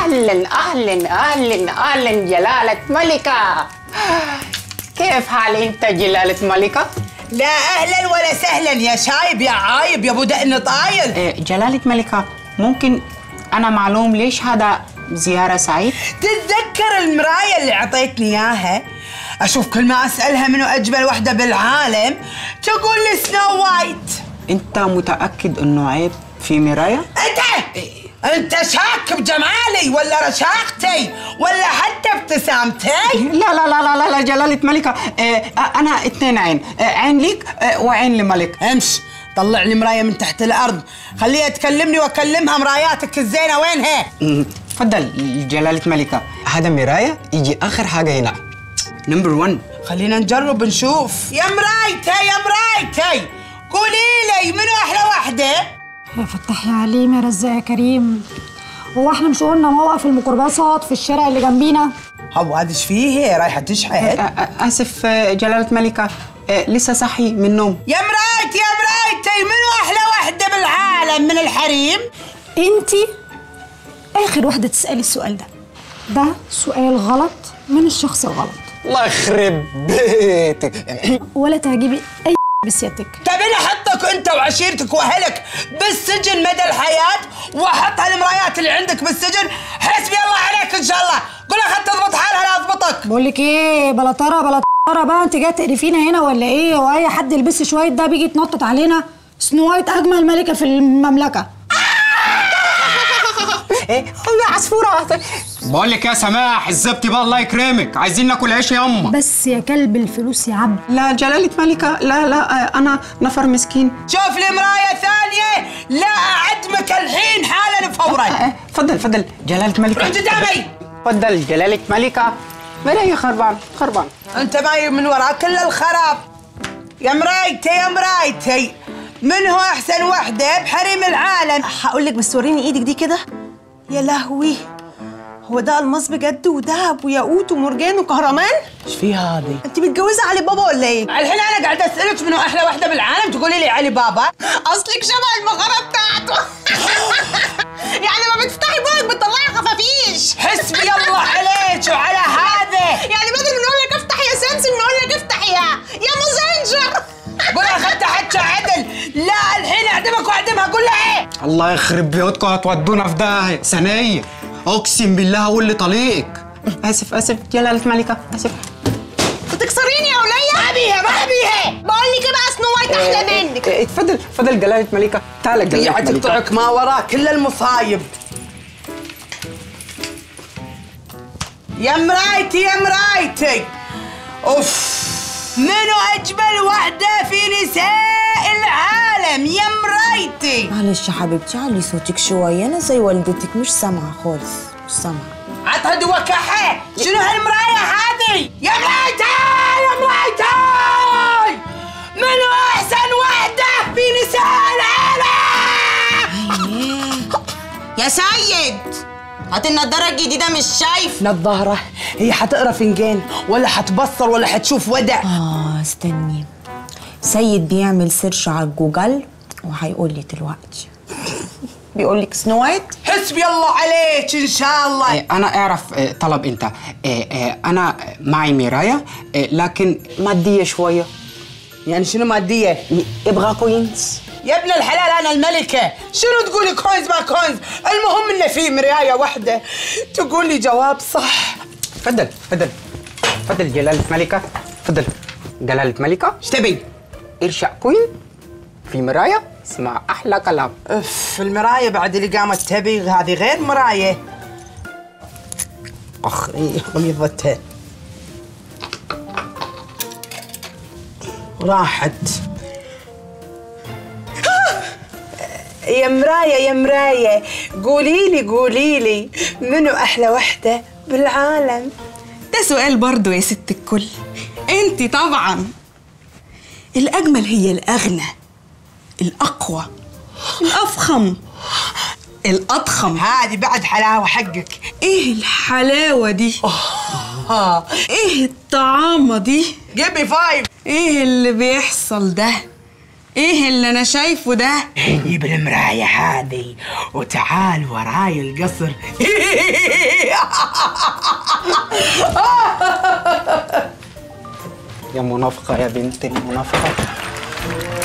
أهلا أهلا أهلا أهلا جلالة ملكة. كيف حالك أنت جلالة ملكة؟ لا أهلا ولا سهلا يا شايب يا عايب يا أبو دقن طايل. جلالة ملكة ممكن أنا معلوم ليش هذا زيارة سعيد؟ تتذكر المراية اللي عطيتني إياها؟ أشوف كل ما أسألها منو أجمل وحدة بالعالم تقول لي سنو وايت. أنت متأكد إنه عيب في مراية؟ أنت شاك بجمالي ولا رشاقتي ولا حتى ابتسامتي؟ لا لا لا لا لا جلالة ملكة، أنا اتنين عين، عين ليك وعين لملك. امش طلع لي مراية من تحت الأرض، خليها تكلمني وأكلمها. مراياتك الزينة وينها؟ تفضل جلالة ملكة، هذا مراية يجي آخر حاجة هنا نمبر 1. خلينا نجرب نشوف. يا مرايتي يا مرايتي قولي لي منو أحلى وحدة؟ يا فتح يا عليم يا رزاق يا كريم، هو احنا مش قلنا موقف الميكروباصات في الشارع اللي جنبينا؟ هو هذا ايش فيه؟ رايحة تشحت؟ آسف جلالة ملكة، لسه صحي من النوم. يا مرايتي يا مرايتي منو أحلى وحدة بالعالم من الحريم؟ انتي آخر واحدة تسألي السؤال ده. ده سؤال غلط من الشخص الغلط. الله يخرب بيتك. ولا تعجبي أي بسيادتك. طب أنا أحطك أنت وعشيرتك وأهلك بالسجن مدى الحياة وأحط هالمرايات اللي عندك بالسجن. حسبي الله عليك إن شاء الله. قولها خد تضبط حالها لا أضبطك. بقول لك إيه، بلا ترى بقى، أنت جاية تقرفينا هنا ولا إيه؟ وأي حد يلبس شوية ده بيجي يتنطط علينا. سنو وايت أجمل ملكة في المملكة. ايه يا عصفورة. بقول لك يا سماح الزبط بقى الله يكرمك، عايزين ناكل عيش يا أمه. بس يا كلب الفلوس يا عبد. لا جلالة ملكة، لا أنا نفر مسكين. شوف لي مراية ثانية لا أعدمك الحين حالا فورا. تفضل جلالة ملكة. رد قدامي. تفضل جلالة ملكة. مراية خربان. أنت ماي من وراء كل الخراب. يا مرايتي يا مرايتي من هو أحسن وحدة بحريم العالم؟ هقول لك بس وريني ايدك دي كده. يا لهوي، هو ده الماس بجد وذهب وياقوت ومرجان وكهرمان؟ ايش في هذه؟ انت متجوزه علي بابا ولا ايه؟ الحين انا قاعده اسالك منو احلى وحده بالعالم تقولي لي علي بابا؟ اصلك شبه المغاره بتاعته. يعني ما بتفتحي بوقك بتطلعي خفافيش. حسبي الله عليك وعلى هذا. يعني بدل ما نقول لك افتح يا سمسم نقول لك افتح يا مازنجر. قول اخذت حتى عدل. لا الحين اعدمك واعدمها. قول لها ايه؟ الله يخرب بيوتكم، هتودونا في داهية ثانية. اقسم بالله هقول لي طليقك. اسف جلالة ملكة، اسف. بتكسريني يا ولية؟ ما بيها بقول لك ايه بقى، سنو وايت احلى منك. اتفضل جلالة ملكة. تعالى جلالة ملكة. تقطعك ما وراه كل المصايب. يا مرايتي يا مرايتي اوف منو اجمل وحده في نساء العالم يا مرايتي؟ معلش يا حبيبتي علي صوتك شويه، انا زي والدتك مش سامعه خالص، مش سامعه. عطها دوكحة. شنو هالمرايه هذه؟ يا مرايتي يا مرايتي منو احسن وحده في نساء العالم؟ يا سيد هات النضاره الجديده مش شايف. نظارة هي حتقرا فنجان ولا حتبصر ولا حتشوف ودع؟ استني، سيد بيعمل سيرش على جوجل وهيقول لي دلوقتي. بيقول لك سنو وايت. حسبي الله عليك ان شاء الله. انا اعرف طلب انت. انا معي مراية لكن مادية شوية. يعني شنو مادية؟ ابغى كوينز. يا ابن الحلال انا الملكة، شنو تقولي كوينز ما كوينز؟ المهم انه في مراية واحدة تقول لي جواب صح. تفضل جلالة ملكة. تفضل جلالة ملكة. ايش تبي؟ ارشق كوين في مراية اسمع احلى كلام. اف المراية بعد اللي قامت تبي هذه غير مراية. اخ غميضتها راحت. يا مراية يا مراية قولي لي منو أحلى وحدة بالعالم؟ ده سؤال برضو يا ست الكل. انتي طبعا. الأجمل هي الأغنى، الأقوى، الأفخم، الأضخم. هذه بعد حلاوة حقك. ايه الحلاوة دي؟ ايه الطعامة دي؟ جيب لي 5. ايه اللي بيحصل ده؟ ايه اللي انا شايفه ده؟ جيب المراية هذه وتعال وراي القصر. يا منافقة يا بنت المنافقة.